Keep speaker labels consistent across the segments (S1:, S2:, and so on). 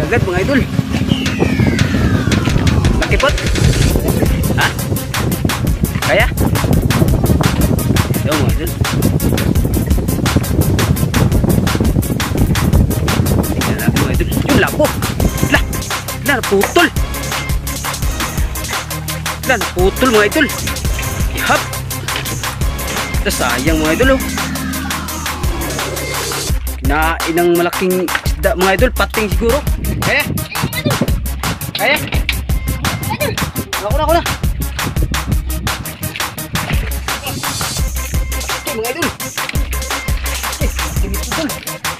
S1: agad mga idol. Laki pot. Ha? Kaya? Ito mga idol. Tingnan natin mga idol. Yung lapo. Naputol. Naputol mga idol. Ihap. Sayang mga idol. Kinain ng malaking isda mga idol. Pating siguro. Kaya? Kaya? Ako na. Okay mga idol. Tingis idol.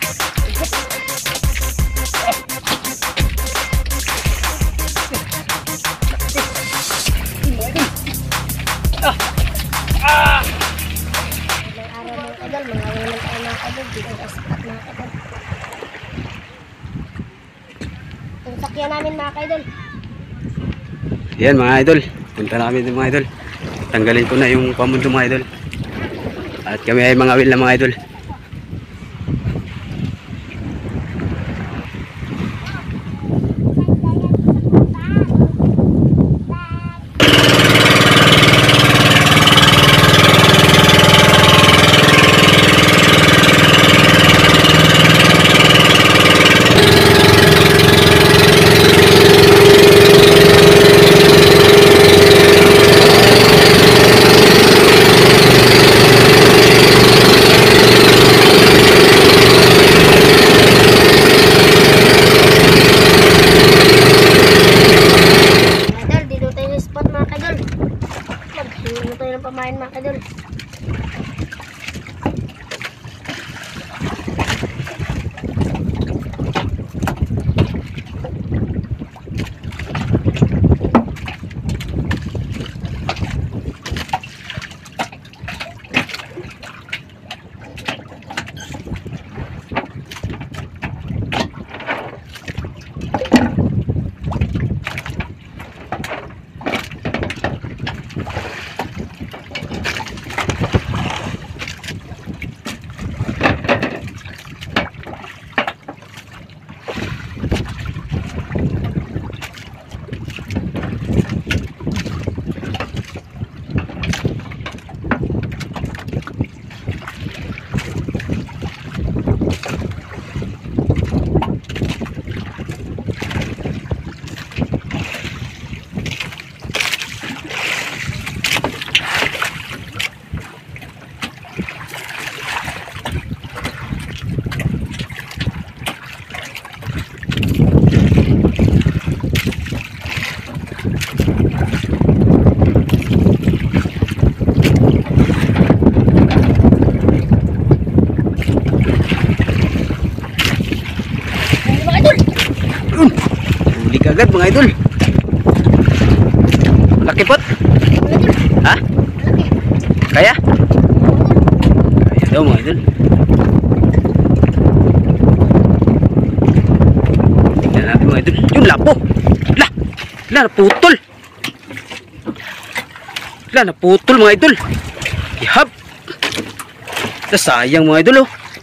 S2: Sakyan namin mga kaidol.
S1: Yan mga idol, punta namin mga idol. Tanggalin ko na yung pamundo mga idol. At kami ay mga will na mga idol.
S2: Pamain mga kadol.
S1: Huli ka agad mga idol. Laki pot. Ha? Kaya? Kaya daw mga idol. Tingnan natin mga idol. Yung lapo. Naputol. Naputol mga idol. Ihap. Sayang mga idol.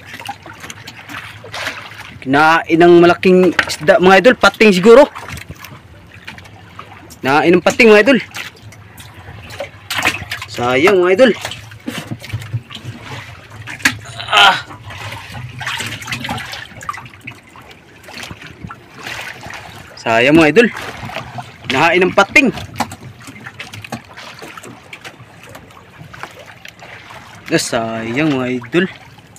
S1: Kinain ng malaking isda mga idol. Pating siguro. Kinain ng pating mga idol. Sayang mga idol. Sayang mga idol. Kinain ng pating. Sayang mga idol.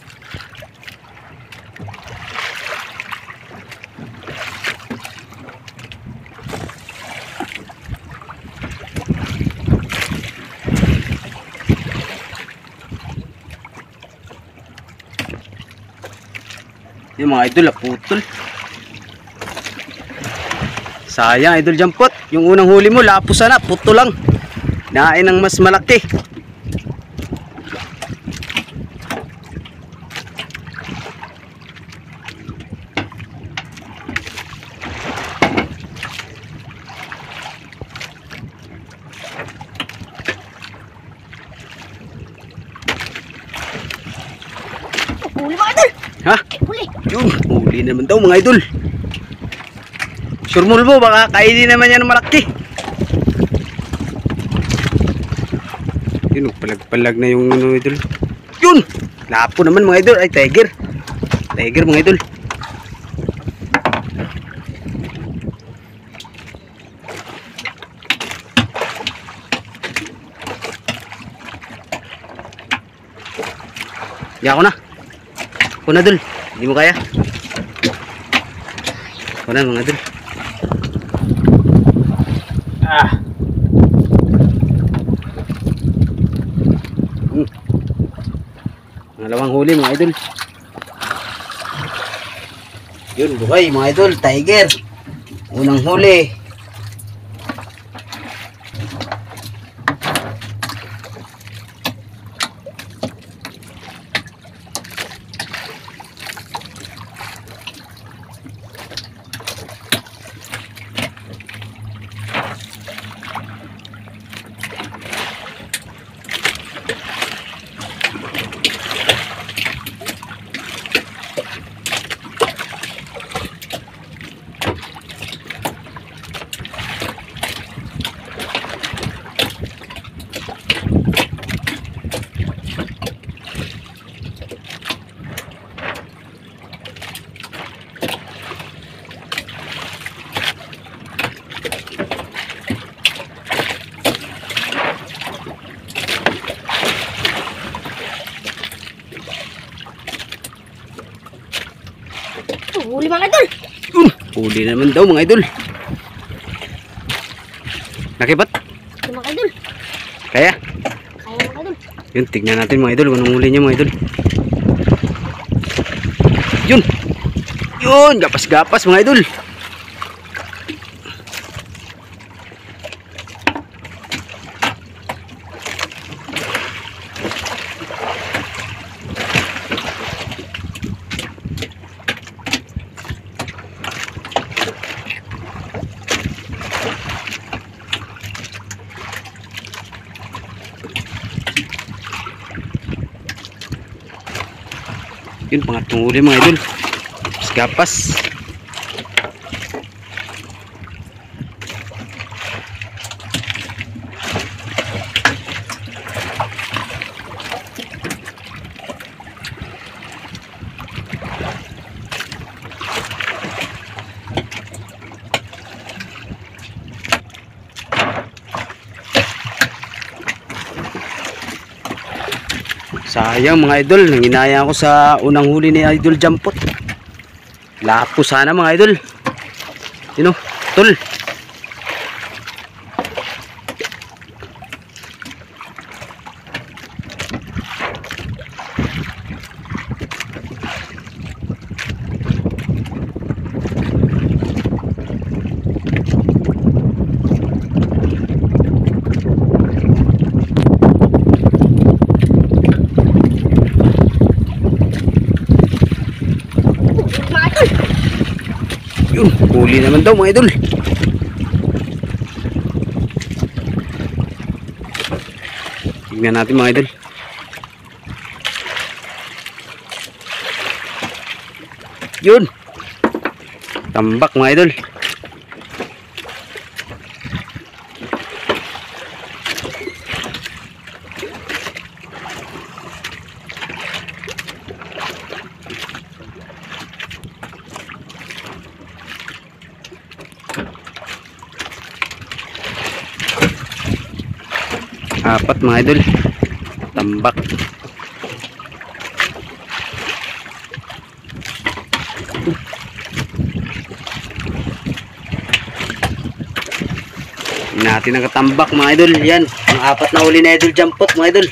S1: Yung mga idol, putol. Sayang idol jampot. Yung unang huli mo, lapos na, puto lang. Nain ng mas malaki.
S2: Huli mga idol.
S1: Ha?
S2: Huli.
S1: Yun, huli naman daw mga idol. Surmulbo, baka kainin naman yan ng malaki. Yun, palag-palag na yung ano, idol. Yun! Lapo naman mga idol. Ay, tiger. Tiger mga idol. Ya ako na. Ako na dul. Hindi mo kaya. Ako na mga dul. Pangalawang huli mga idol. Yun, buhay mga idol. Tiger. Unang huli.
S2: Huli mga idol.
S1: Huli naman daw mga idol. Nakibat?
S2: Mga idol.
S1: Kaya?
S2: Kaya mga idol.
S1: Yun, tignan natin mga idol. Anong huli niya mga idol? Yun! Yun! Gapas-gapas mga idol. Yun, pangatlong huli mga idol. Gapas. Sayang mga idol, nanginaya ako sa unang huli ni Idol Jampot. Lapo sana mga idol. Yun o, tol. Yun, huli naman daw mga idol. Tingnan natin mga idol. Yun, tambak mga idol. Apat mga idol, tambak. Natin ang katambak mga idol. Yan, ang apat na huli na Idol Jampot mga idol.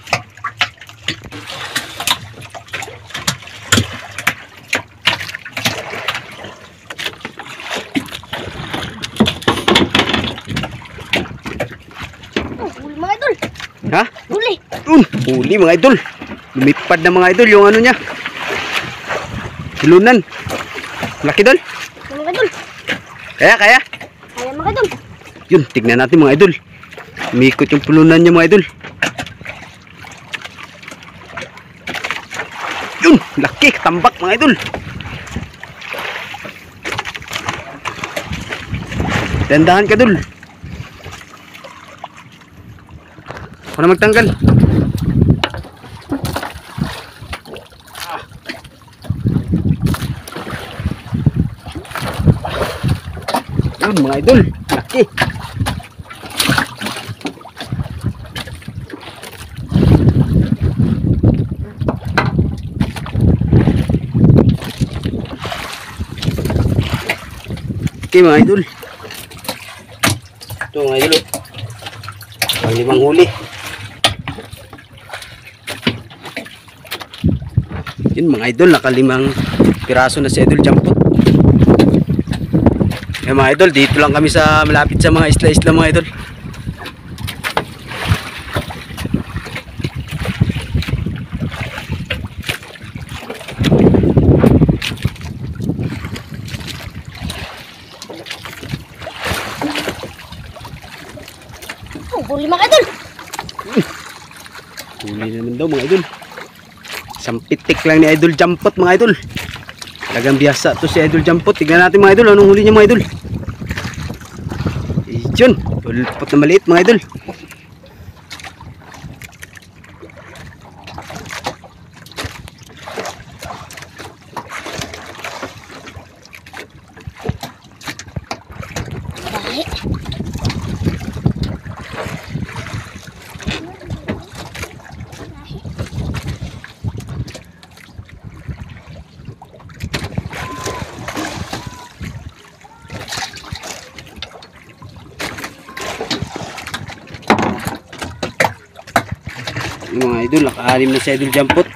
S2: Huli mga idol.
S1: Ha?
S2: Huli.
S1: Huli mga idol. Lumipad na mga idol yung ano niya. Silunan. Laki dol.
S2: Mga idol.
S1: Kaya.
S2: Kaya mga idol.
S1: Yun, tignan natin mga idol. Umikot yung pulunan niya mga idol. Yun, laki, tambak mga idol. Dandahan ka, Dul. Ako na magtanggal. Yun mga idol, laki. Okay mga idol. Ito mga idol. Ang 5 huli. Yun mga idol, naka 5 piraso na si Idol Jampot. Eh mga idol, dito lang kami sa malapit sa mga isla-isla mga idol.
S2: Huli mga idol.
S1: Huli naman daw mga idol. Isang pitik lang ni Idol Jampot mga idol. Talagang biyasa to si Idol Jampot. Tignan natin mga idol, anong huli niya mga idol. Yun, tulpot na maliit mga idol. Yung mga idol, naka-6 na si Idol Jampot.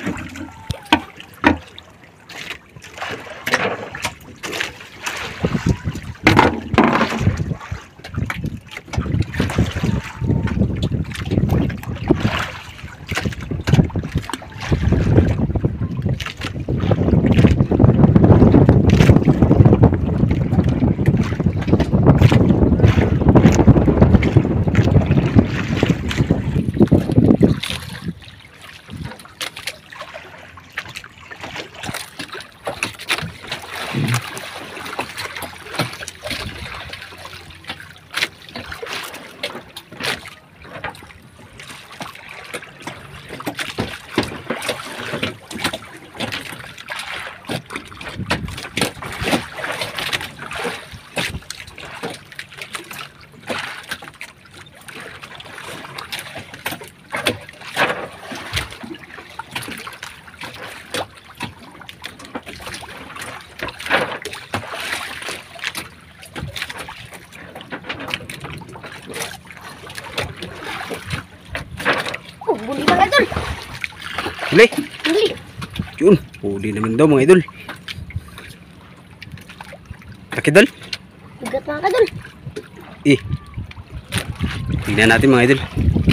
S2: Huli mga idol.
S1: Huli.
S2: Huli.
S1: Yun, huli naman daw mga idol. Laki Dol.
S2: Bigat mga idol.
S1: Eh, tingnan natin mga idol.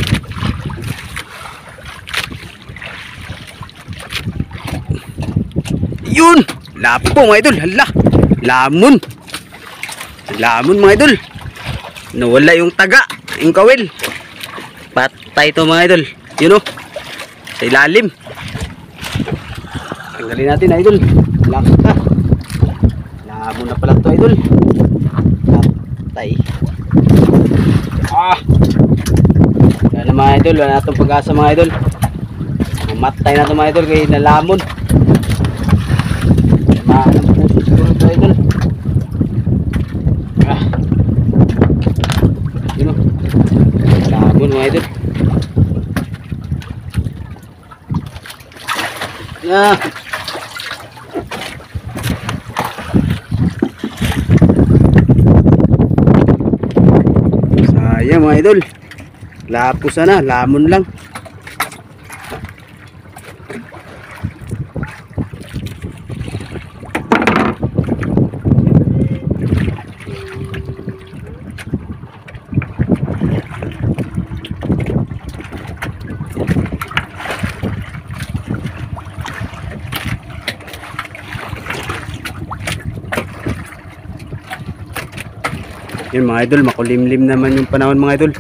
S1: Yun, lapo mga idol. Hala, lamon. Lamon mga idol. Nawala yung taga, yung kawil. Patay to mga idol. Yun o, sa ilalim. Tanggalin natin idol. Laka. Lamon na pala to idol. Patay. Wala na mga idol, wala na itong pag-asa mga idol. Mamatay na ito mga idol kaya nalamon. Mahan ang puso siguro ito idol. Yun o, lamon mga idol. Sayang mga idol, lapos na, lamon lang. Yun mga idol, makulimlim naman yung panahon mga idol.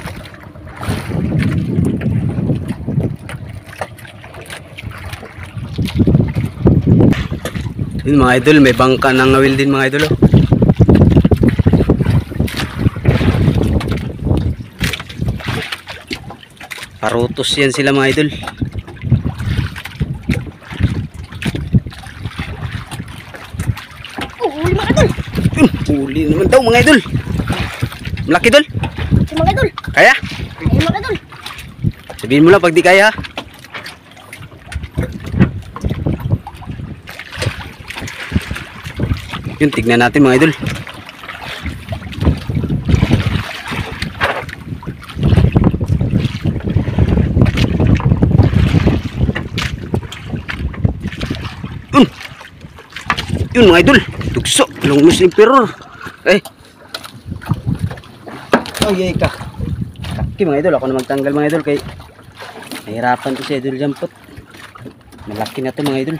S1: Yun mga idol, may bangka ng ngawil din mga idol. Parutos yan sila mga idol.
S2: Oh, huli mga idol.
S1: Huli naman daw mga idol. Malaki dol.
S2: Si mga idol.
S1: Kaya?
S2: Ayun mga idol.
S1: Sabihin mo lang pag di kaya. Yun, tignan natin mga idol. Yun mga idol, dugso, Longnose Emperor. Ay ka. Kaki mga idol, ako na magtanggal mga idol kay nahirapan to si idol jampot. Malaki na to mga idol.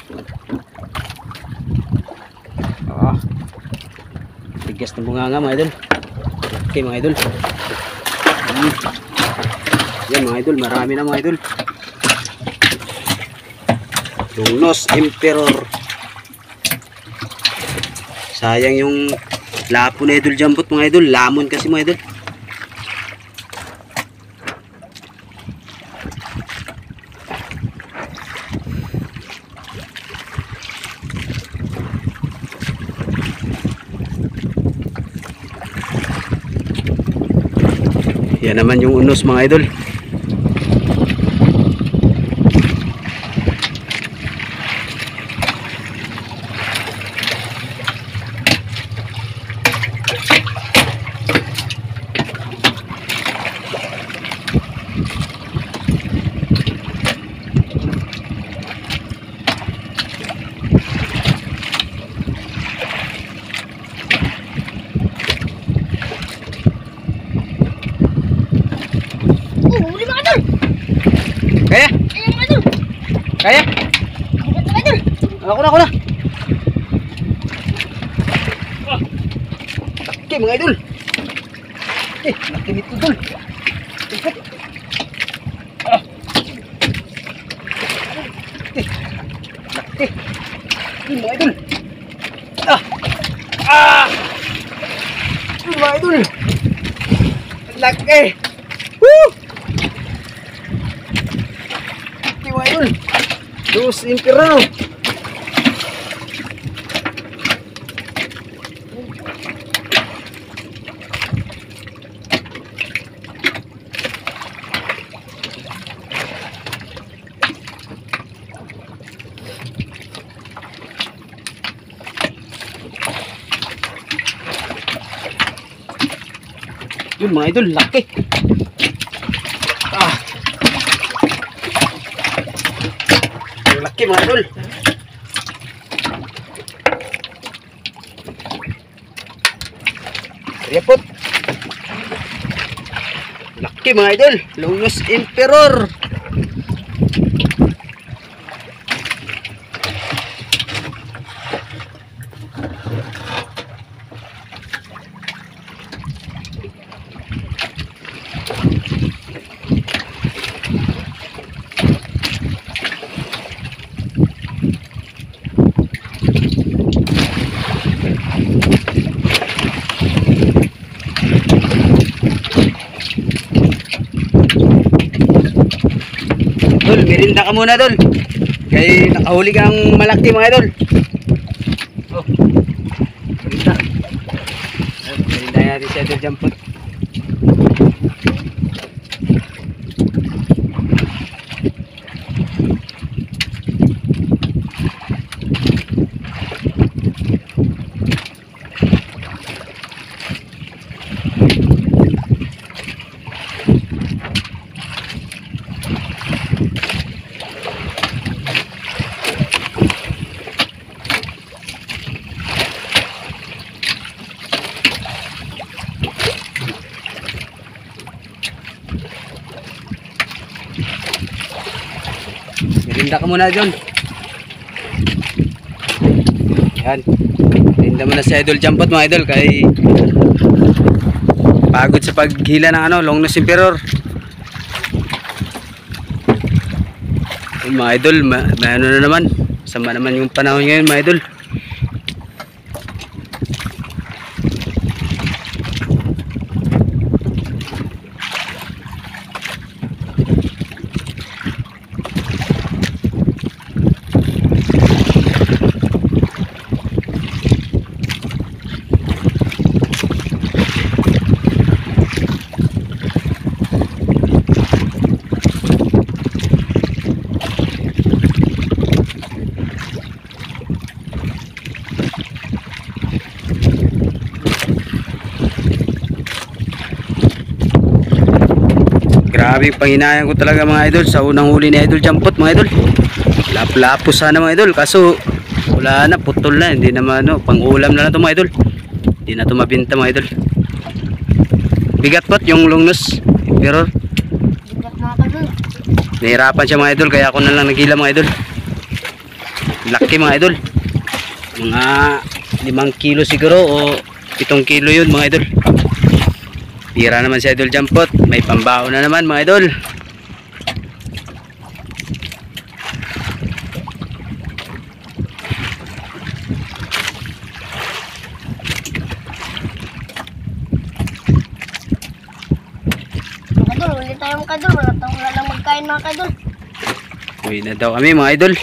S1: Tigas na bunga nga mga idol. Malaki mga idol. Yan mga idol, marami na mga idol. Longnose Emperor. Sayang yung lapo na idol jampot mga idol. Lamon kasi mga idol. Yan naman yung unos mga idol. Kaya?
S2: Ayun mga idol.
S1: Kaya?
S2: Bigat mga idol.
S1: Ako na. Laki mga idol. Laki nito dol. Ikot. Laki. Mga idol. Mga idol. Laki. Woo! Mga idol, Longnose Emperor. Yun mga idol, laki. Laki mga idol. Repot. Laki mga idol. Longnose Emperor. Dol, merinda ka muna dol. Kaya nakahuli kang malaki mga idol. Oh, merinda. Merinda natin si idol jampot. Merinda ka muna John. Yan. Merinda muna si idol jampot mga idol kay pagod sa paghila ng Longnose Emperor. Yung mga idol, may ano na naman. Sama naman yung panahon ngayon mga idol. Grabe panghinayang ko talaga mga idol sa unang huli ni Idol Jampot mga idol. Lapu-lapo sana mga idol, kaso wala na, putol na, hindi naman ano, pang ulam na lang to mga idol. Hindi na to mabinta mga idol. Bigat pot yung longnose pero
S2: Bigat mga kaidol.
S1: nahirapan siya mga idol, kaya ako na lang nagila mga idol. Laki mga idol, mga 5 kilo siguro o 7 kilo yun mga idol. Pira naman si Idol Jampot, may pambao na naman mga idol.
S2: Mga kaidol, ulit tayo mga kaidol. Wala lang magkain mga kaidol.
S1: Uwi na daw kami mga idol.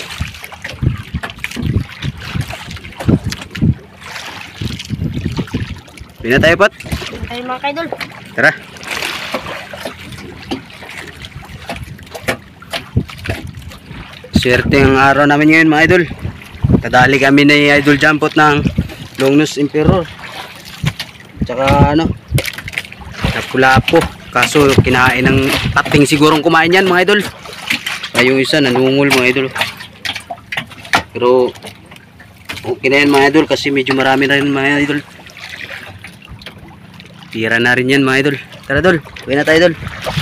S1: Uwi na tayo pot.
S2: Ulit tayo mga kaidol.
S1: Tara. Swerte ang araw namin ngayon mga idol. Kadali kami ni Idol Jampot ng Longnose Emperor. Tsaka ano, Lapu-Lapu. Kaso kinain ng pating sigurong kumain yan mga idol. Kaya yung isa nanungol mga idol. Pero okay na yan mga idol kasi medyo marami na rin mga idol. Tira na rin yan mga idol. Tara idol, uwi na tayo idol.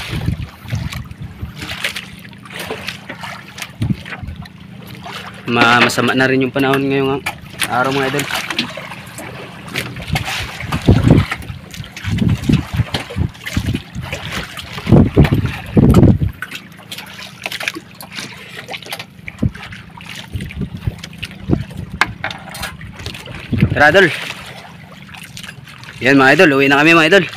S1: Masama na rin yung panahon ngayong araw mga idol. Tara idol. Yan mga idol, uwi na kami mga idol.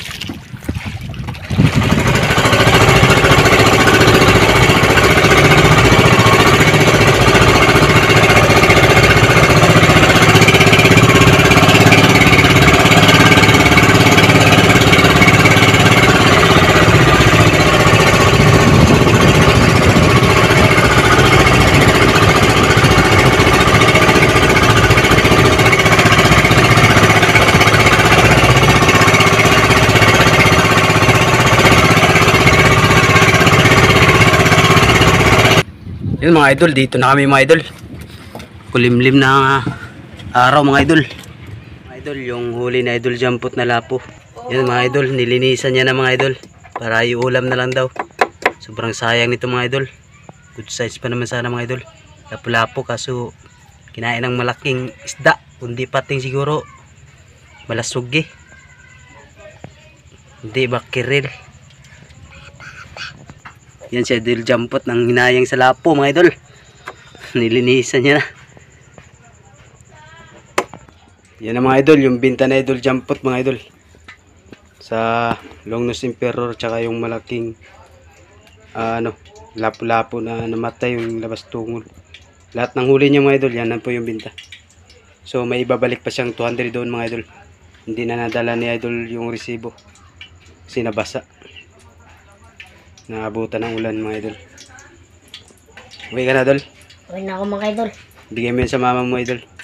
S1: Yun mga idol, dito na kami mga idol. Kulimlim na araw mga idol. Mga idol, yung huli na Idol Jampot na lapo. Yun mga idol, nilinisan niya na mga idol. Para iulam na lang daw. Sobrang sayang nito mga idol. Good size pa naman sana mga idol. Lapu-lapo kaso kinain ng malaking isda. Kundi pating siguro malasugi. Hindi bakiril. Yan si Idol Jampot nang hinayang sa lapo mga idol. Nilinisan niya na. Yan ang mga idol, yung binta na Idol Jampot mga idol. Sa Longnose Emperor tsaka yung malaking lapu-lapo na namatay, yung labas tungol. Lahat ng huli niya mga idol, yan na po yung binta. So may ibabalik pa siyang 200 doon mga idol. Hindi na nadala ni Idol yung resibo. Kasi nabasa. Naabutan ng ulan mga idol. Okay ka na idol?
S2: Uwi na ako mga kaidol.
S1: Bigay mo yan sa mama mo idol.